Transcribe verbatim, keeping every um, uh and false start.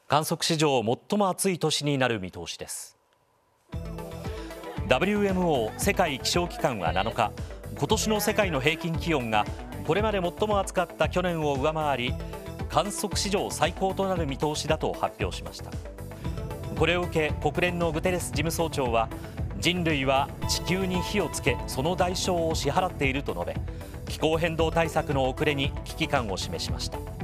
観測史上最も暑い年になる見通しです。 ダブリューエムオー 世界気象機関はなのか、今年の世界の平均気温がこれまで最も暑かった去年を上回り、観測史上最高となる見通しだと発表しました。これを受け、国連のグテレス事務総長は、人類は地球に火をつけ、その代償を支払っていると述べ、気候変動対策の遅れに危機感を示しました。